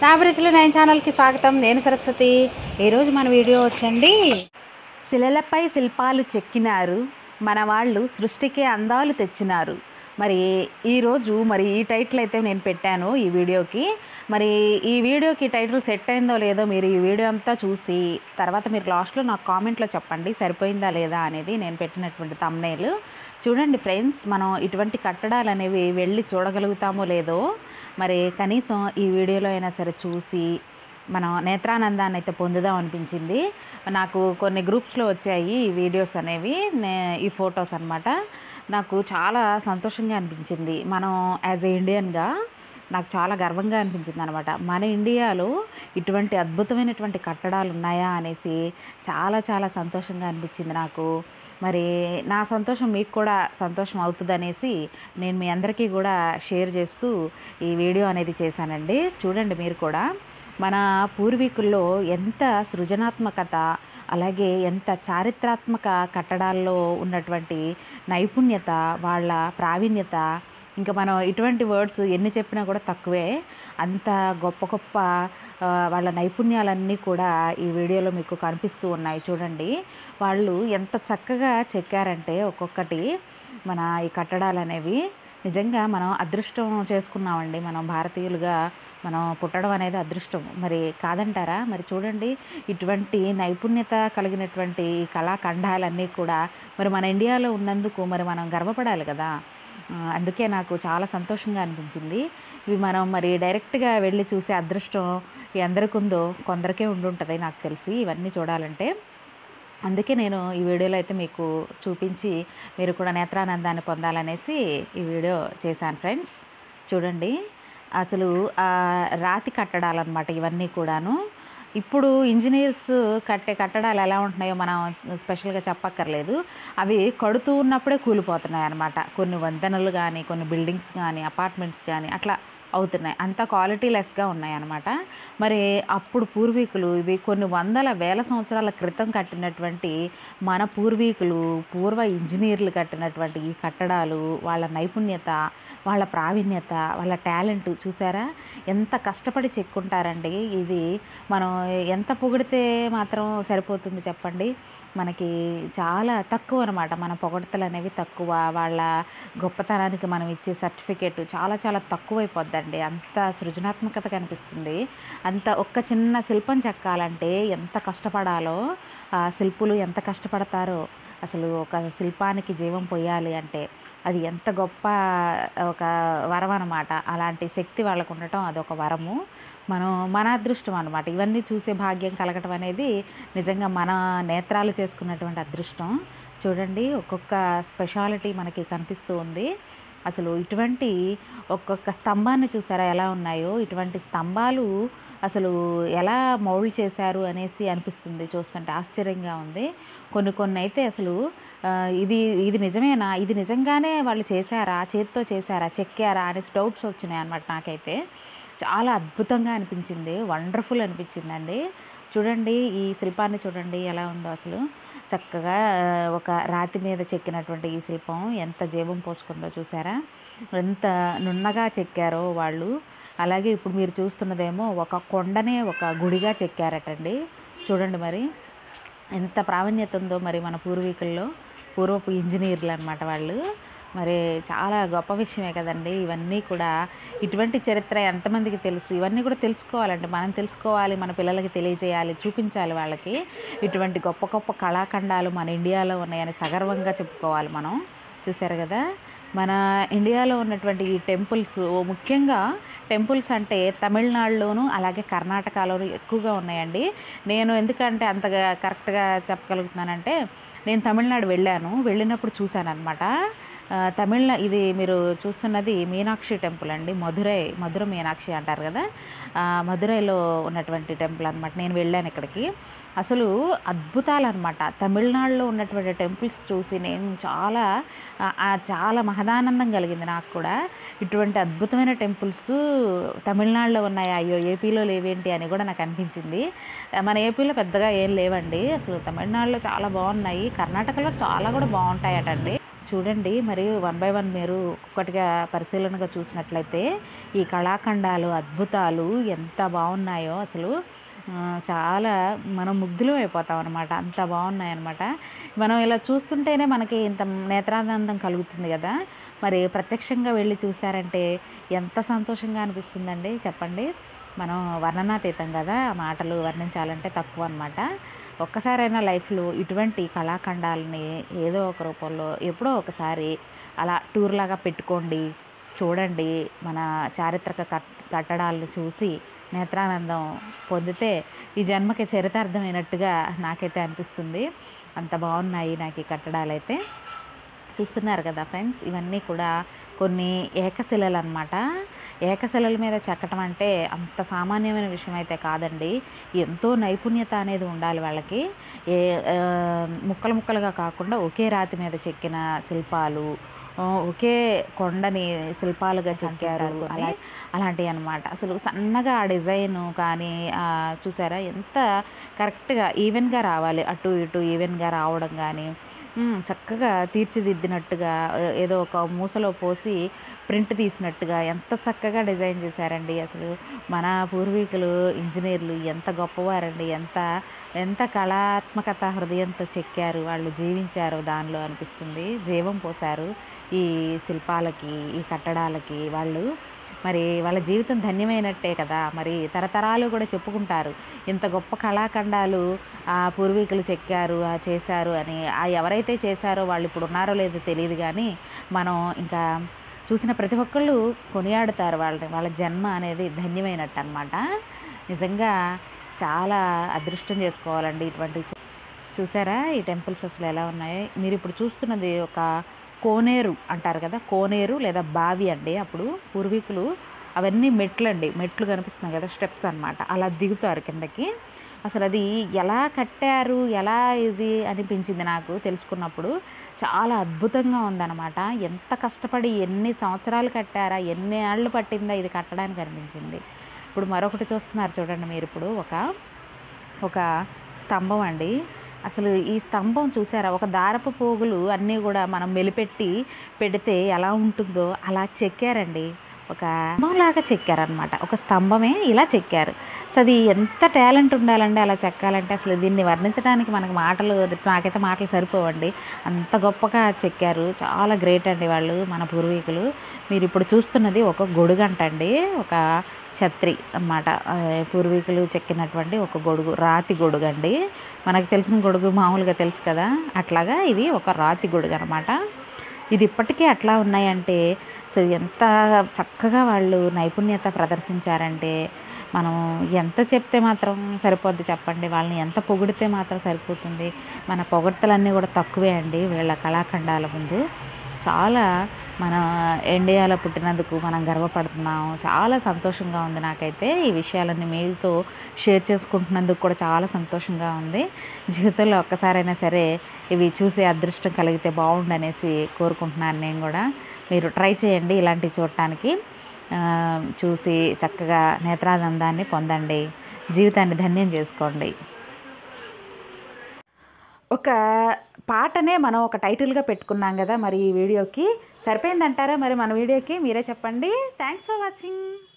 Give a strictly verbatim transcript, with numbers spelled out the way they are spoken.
నాభిరుచులు nine ఛానల్కి స్వాగతం. నేను సరస్వతి. ఈరోజు మన వీడియో వచ్చండి, శిలలపై శిల్పాలు చెక్కినారు, మన వాళ్ళు సృష్టికే అందాలు తెచ్చినారు. మరి ఈరోజు మరి ఈ టైటిల్ అయితే నేను పెట్టాను ఈ వీడియోకి. మరి ఈ వీడియోకి టైటిల్ సెట్ అయిందో లేదో మీరు ఈ వీడియో అంతా చూసి తర్వాత మీరు లాస్ట్లో నాకు కామెంట్లో చెప్పండి సరిపోయిందా లేదా అనేది నేను పెట్టినటువంటి థంబ్నెయిల్. చూడండి ఫ్రెండ్స్, మనం ఇటువంటి కట్టడాలు అనేవి వెళ్ళి చూడగలుగుతామో లేదో మరి కనీసం ఈ వీడియోలో అయినా సరే చూసి మనం నేత్రానందాన్ని అయితే పొందుదాం అనిపించింది. నాకు కొన్ని గ్రూప్స్లో వచ్చాయి ఈ వీడియోస్ అనేవి, నే ఈ ఫొటోస్ అన్నమాట. నాకు చాలా సంతోషంగా అనిపించింది. మనం యాజ్ ఏ ఇండియన్గా నాకు చాలా గర్వంగా అనిపించింది అనమాట. మన ఇండియాలో ఇటువంటి అద్భుతమైనటువంటి కట్టడాలు ఉన్నాయా అనేసి చాలా చాలా సంతోషంగా అనిపించింది నాకు. మరి నా సంతోషం మీకు కూడా సంతోషం అవుతుంది అనేసి నేను మీ అందరికీ కూడా షేర్ చేస్తూ ఈ వీడియో అనేది చేశానండి. చూడండి మీరు కూడా, మన పూర్వీకుల్లో ఎంత సృజనాత్మకత, అలాగే ఎంత చారిత్రాత్మక కట్టడాల్లో ఉన్నటువంటి నైపుణ్యత, వాళ్ళ ప్రావీణ్యత, ఇంకా మనం ఇటువంటి వర్డ్స్ ఎన్ని చెప్పినా కూడా తక్కువే. అంత గొప్ప గొప్ప వాళ్ళ నైపుణ్యాలన్నీ కూడా ఈ వీడియోలో మీకు కనిపిస్తూ ఉన్నాయి. చూడండి వాళ్ళు ఎంత చక్కగా చెక్కారంటే ఒక్కొక్కటి మన ఈ కట్టడాలు అనేవి. నిజంగా మనం అదృష్టం చేసుకున్నామండి. మనం భారతీయులుగా మనం పుట్టడం అనేది అదృష్టం, మరి కాదంటారా? మరి చూడండి, ఇటువంటి నైపుణ్యత కలిగినటువంటి కళాఖండాలన్నీ కూడా మరి మన ఇండియాలో ఉన్నందుకు మరి మనం గర్వపడాలి కదా. అందుకే నాకు చాలా సంతోషంగా అనిపించింది. ఇవి మనం మరి డైరెక్ట్గా వెళ్ళి చూసే అదృష్టం ఎందరికి ఉందో కొందరికే ఉండుంటుంది నాకు తెలిసి ఇవన్నీ చూడాలంటే. అందుకే నేను ఈ వీడియోలో అయితే మీకు చూపించి మీరు కూడా నేత్రానందాన్ని పొందాలనేసి ఈ వీడియో చేశాను ఫ్రెండ్స్. చూడండి అసలు రాతి కట్టడాలు అన్నమాట ఇవన్నీ కూడాను. ఇప్పుడు ఇంజనీర్స్ కట్టే కట్టడాలు ఎలా ఉంటున్నాయో మనం స్పెషల్గా చెప్పక్కర్లేదు. అవి కడుతూ ఉన్నప్పుడే కూలిపోతున్నాయి అన్నమాట. కొన్ని వంతెనలు కానీ, కొన్ని బిల్డింగ్స్ కానీ, అపార్ట్మెంట్స్ కానీ అట్లా అవుతున్నాయి. అంత క్వాలిటీ లెస్గా ఉన్నాయి అన్నమాట. మరి అప్పుడు పూర్వీకులు ఇవి కొన్ని వందల వేల సంవత్సరాల క్రితం కట్టినటువంటి మన పూర్వీకులు, పూర్వ ఇంజనీర్లు కట్టినటువంటి ఈ కట్టడాలు, వాళ్ళ నైపుణ్యత, వాళ్ళ ప్రావీణ్యత, వాళ్ళ టాలెంట్ చూసారా ఎంత కష్టపడి చెక్కుంటారండి. ఇది మనం ఎంత పొగిడితే మాత్రం సరిపోతుంది చెప్పండి. మనకి చాలా తక్కువ అనమాట. మన పొగడ్తలు అనేవి తక్కువ. వాళ్ళ గొప్పతనానికి మనం ఇచ్చే సర్టిఫికేట్ చాలా చాలా తక్కువైపోద్దండి. అంత సృజనాత్మకత కనిపిస్తుంది. అంత ఒక్క చిన్న శిల్పం చెక్కాలంటే ఎంత కష్టపడాలో, శిల్పులు ఎంత కష్టపడతారో. అసలు ఒక శిల్పానికి జీవం పొయ్యాలి అంటే అది ఎంత గొప్ప ఒక వరం అన్నమాట. అలాంటి శక్తి వాళ్ళకు ఉండటం అదొక వరము. మనం మన అదృష్టం అనమాట. ఇవన్నీ చూసే భాగ్యం కలగటం అనేది నిజంగా మన నేత్రాలు చేసుకున్నటువంటి అదృష్టం. చూడండి ఒక్కొక్క స్పెషాలిటీ మనకి కనిపిస్తూ ఉంది. అసలు ఇటువంటి ఒక్కొక్క స్తంభాన్ని చూసారా ఎలా ఉన్నాయో. ఇటువంటి స్తంభాలు అసలు ఎలా మౌల్డ్ చేశారు అనేసి అనిపిస్తుంది చూస్తుంటే, ఆశ్చర్యంగా ఉంది. కొన్ని కొన్ని అయితే అసలు ఇది ఇది నిజమేనా, ఇది నిజంగానే వాళ్ళు చేశారా, చేతితో చేశారా, చెక్కారా అనేసి డౌట్స్ వచ్చినాయి అన్నమాట నాకైతే. చాలా అద్భుతంగా అనిపించింది, వండర్ఫుల్ అనిపించిందండి. చూడండి ఈ శిల్పాన్ని చూడండి ఎలా ఉందో. అసలు చక్కగా ఒక రాతి మీద చెక్కినటువంటి ఈ శిల్పం ఎంత జీవం పోసుకుందో చూసారా, ఎంత నున్నగా చెక్కారో వాళ్ళు. అలాగే ఇప్పుడు మీరు చూస్తున్నదేమో ఒక కొండనే ఒక గుడిగా చెక్కారటండి. చూడండి మరి ఎంత ప్రావీణ్యత ఉందో మరి మన పూర్వీకుల్లో, పూర్వపు ఇంజనీర్లు అనమాట వాళ్ళు. మరి చాలా గొప్ప విషయమే కదండి ఇవన్నీ కూడా. ఇటువంటి చరిత్ర ఎంతమందికి తెలుసు? ఇవన్నీ కూడా తెలుసుకోవాలండి, మనం తెలుసుకోవాలి, మన పిల్లలకి తెలియజేయాలి, చూపించాలి వాళ్ళకి. ఇటువంటి గొప్ప గొప్ప కళాఖండాలు మన ఇండియాలో ఉన్నాయని సగర్వంగా చెప్పుకోవాలి మనం. చూసారు కదా మన ఇండియాలో ఉన్నటువంటి ఈ టెంపుల్స్, ముఖ్యంగా టెంపుల్స్ అంటే తమిళనాడులోను అలాగే కర్ణాటకలోను ఎక్కువగా ఉన్నాయండి. నేను ఎందుకంటే అంతగా కరెక్ట్గా చెప్పగలుగుతున్నానంటే నేను తమిళనాడు వెళ్ళాను, వెళ్ళినప్పుడు చూశాను అనమాట. తమిళ ఇది మీరు చూస్తున్నది మీనాక్షి టెంపుల్ అండి. మధురై, మధుర మీనాక్షి అంటారు కదా, మధురైలో ఉన్నటువంటి టెంపుల్ అనమాట. నేను వెళ్ళాను ఇక్కడికి. అసలు అద్భుతాలు అనమాట. తమిళనాడులో ఉన్నటువంటి టెంపుల్స్ చూసి నేను చాలా చాలా మహదానందం కలిగింది నాకు కూడా. ఇటువంటి అద్భుతమైన టెంపుల్స్ తమిళనాడులో ఉన్నాయి, అయ్యో ఏపీలో లేవేంటి అని కూడా నాకు అనిపించింది. మన ఏపీలో పెద్దగా ఏం లేవండి, అసలు తమిళనాడులో చాలా బాగున్నాయి. కర్ణాటకలో చాలా కూడా బాగుంటాయటండి. చూడండి మరి వన్ బై వన్ మీరు ఒక్కొక్కటిగా పరిశీలనగా చూసినట్లయితే ఈ కళాఖండాలు అద్భుతాలు ఎంత బాగున్నాయో అసలు చాలా మనం ముగ్ధులం అయిపోతాం అనమాట. అంత బాగున్నాయి అనమాట. మనం ఇలా చూస్తుంటేనే మనకి ఇంత నేత్రానందం కలుగుతుంది కదా. మరి ప్రత్యక్షంగా వెళ్ళి చూసారంటే ఎంత సంతోషంగా అనిపిస్తుందండి చెప్పండి. మనం వర్ణనాతీతం కదా, మాటలు వర్ణించాలంటే తక్కువ అనమాట. ఒక్కసారైనా లైఫ్లో ఇటువంటి కళాఖండాలని ఏదో ఒక రూపంలో ఎప్పుడో ఒకసారి అలా టూర్ లాగా పెట్టుకోండి, చూడండి. మన చారిత్రక కట్ కట్టడాలను చూసి నేత్రానందం పొందితే ఈ జన్మకి చరితార్థమైనట్టుగా నాకైతే అనిపిస్తుంది. అంత బాగున్నాయి నాకు ఈ కట్టడాలు అయితే. చూస్తున్నారు కదా ఫ్రెండ్స్, ఇవన్నీ కూడా కొన్ని ఏకశిలలు అనమాట. ఏకశిలల మీద చెక్కటం అంటే అంత సామాన్యమైన విషయం అయితే కాదండి. ఎంతో నైపుణ్యత అనేది ఉండాలి వాళ్ళకి. ఏ ముక్కలు ముక్కలుగా కాకుండా ఒకే రాతి మీద చెక్కిన శిల్పాలు, ఒకే కొండని శిల్పాలుగా చెక్కారు అలా అలాంటివి అనమాట. అసలు సన్నగా ఆ డిజైన్ కానీ చూసారా ఎంత కరెక్ట్గా ఈవెన్గా రావాలి, అటు ఇటు ఈవెన్గా రావడం కానీ చక్కగా తీర్చిదిద్దినట్టుగా ఏదో ఒక మూసలో పోసి ప్రింట్ తీసినట్టుగా ఎంత చక్కగా డిజైన్ చేశారండి. అసలు మన పూర్వీకులు ఇంజనీర్లు ఎంత గొప్పవారండి, ఎంత ఎంత కళాత్మకత హృదయంతో చెక్కారు, వాళ్ళు జీవించారు దానిలో అనిపిస్తుంది. జీవం పోశారు ఈ శిల్పాలకి, ఈ కట్టడాలకి వాళ్ళు. మరి వాళ్ళ జీవితం ధన్యమైనట్టే కదా. మరి తరతరాలు కూడా చెప్పుకుంటారు ఇంత గొప్ప కళాఖండాలు ఆ పూర్వీకులు చెక్కారు, ఆ చేశారు అని. ఆ ఎవరైతే చేశారో వాళ్ళు ఇప్పుడు ఉన్నారో లేదో తెలియదు, కానీ మనం ఇంకా చూసిన ప్రతి ఒక్కళ్ళు కొనియాడుతారు వాళ్ళని. వాళ్ళ జన్మ అనేది ధన్యమైనట్టు అనమాట. నిజంగా చాలా అదృష్టం చేసుకోవాలండి ఇటువంటి. చూసారా ఈ టెంపుల్స్ అసలు ఎలా ఉన్నాయో. మీరు ఇప్పుడు చూస్తున్నది ఒక కోనేరు అంటారు కదా, కోనేరు లేదా బావి అండి. అప్పుడు పూర్వీకులు అవన్నీ మెట్లు అండి, మెట్లు కనిపిస్తున్నాయి కదా, స్టెప్స్ అనమాట. అలా దిగుతారు కిందకి. అసలు అది ఎలా కట్టారు, ఎలా ఇది అనిపించింది నాకు తెలుసుకున్నప్పుడు. చాలా అద్భుతంగా ఉందన్నమాట. ఎంత కష్టపడి ఎన్ని సంవత్సరాలు కట్టారా, ఎన్ని ఏళ్ళు పట్టిందా ఇది కట్టడానికి అనిపించింది. ఇప్పుడు మరొకటి చూస్తున్నారు చూడండి మీరు. ఇప్పుడు ఒక ఒక స్తంభం అండి. అసలు ఈ స్తంభం చూసారా, ఒక దారపు పోగులు అన్నీ కూడా మనం మెలిపెట్టి పెడితే ఎలా ఉంటుందో అలా చెక్కారండి. ఒక స్తంభంలాగా చెక్కారనమాట. ఒక స్తంభమే ఇలా చెక్కారు. సో అది ఎంత టాలెంట్ ఉండాలండి అలా చెక్కాలంటే. అసలు దీన్ని వర్ణించడానికి మనకు మాటలు, నాకైతే మాటలు సరిపోవండి. అంత గొప్పగా చెక్కారు. చాలా గ్రేట్ అండి వాళ్ళు, మన పూర్వీకులు. మీరు ఇప్పుడు చూస్తున్నది ఒక గొడుగంట అండి, ఒక ఛత్రి అన్నమాట. పూర్వీకులు చెక్కినటువంటి ఒక గొడుగు, రాతి గొడుగు అండి. మనకు తెలిసిన గొడుగు మామూలుగా తెలుసు కదా, అట్లాగా ఇది ఒక రాతి గొడుగు అనమాట. ఇది ఇప్పటికీ అట్లా ఉన్నాయంటే సో ఎంత చక్కగా వాళ్ళు నైపుణ్యత ప్రదర్శించారంటే మనం ఎంత చెప్తే మాత్రం సరిపోద్ది చెప్పండి. వాళ్ళని ఎంత పొగిడితే మాత్రం సరిపోతుంది. మన పొగడ్తలన్నీ కూడా తక్కువే అండి వీళ్ళ కళాఖండాల ముందు. చాలా మన ఇండియాలో పుట్టినందుకు మనం గర్వపడుతున్నాం. చాలా సంతోషంగా ఉంది నాకైతే. ఈ విషయాలన్నీ మీతో షేర్ చేసుకుంటున్నందుకు కూడా చాలా సంతోషంగా ఉంది. జీవితంలో ఒక్కసారైనా సరే ఇవి చూసే అదృష్టం కలిగితే బాగుండనేసి కోరుకుంటున్నాను నేను కూడా. మీరు ట్రై చేయండి ఇలాంటివి చూడటానికి. చూసి చక్కగా నేత్రానందాన్ని పొందండి, జీవితాన్ని ధన్యం చేసుకోండి. ఒక పాటనే మనం ఒక టైటిల్గా పెట్టుకున్నాం కదా, మరి ఈ వీడియోకి సరిపోయిందంటారా మరి మన వీడియోకి? మీరే చెప్పండి. Thanks for watching.